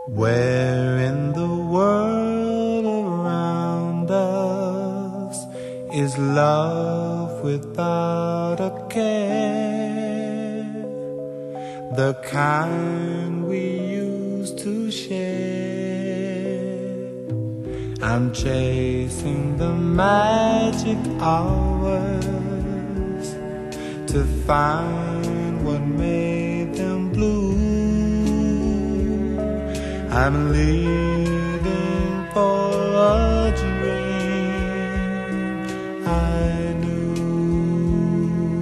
Where in the world around us is love without a care, the kind we used to share? I'm chasing the magic hours to find what made them blue. I'm leaving for a dream I knew.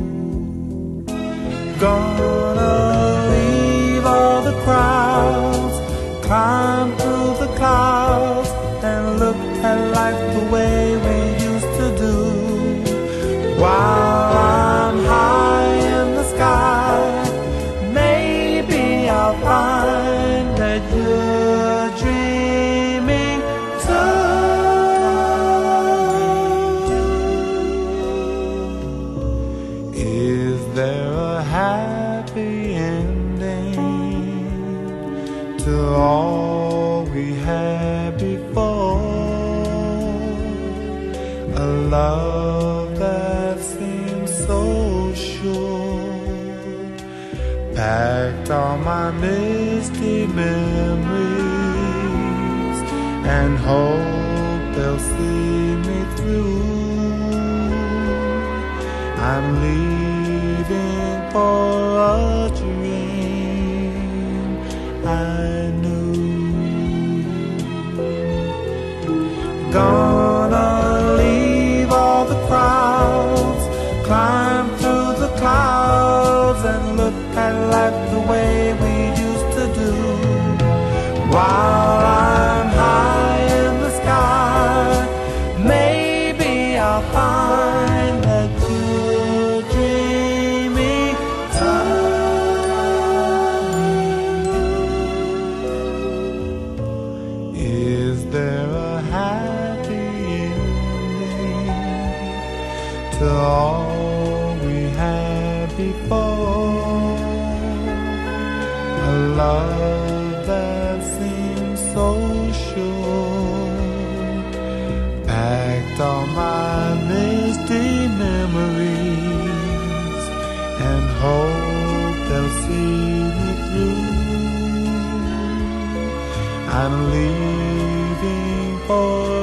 Gonna leave all the crowds, climb through the clouds, and look at life the way we used to do. While I'm high in the sky, maybe I'll find that you're dreaming too. Is there a happy ending to all we had before? A love that seems so sure, packed all my misty memories and hope they'll see me through. I'm leaving for a dream I knew. Gonna leave all the crowds, climb through the clouds, and look at life the way we used to do. While I'm high in the sky, maybe I'll find that you're dreaming too. Is there a happy ending to all we had before? A love that seems so sure, packed all my misty memories and hope they'll see me through. I'm leaving for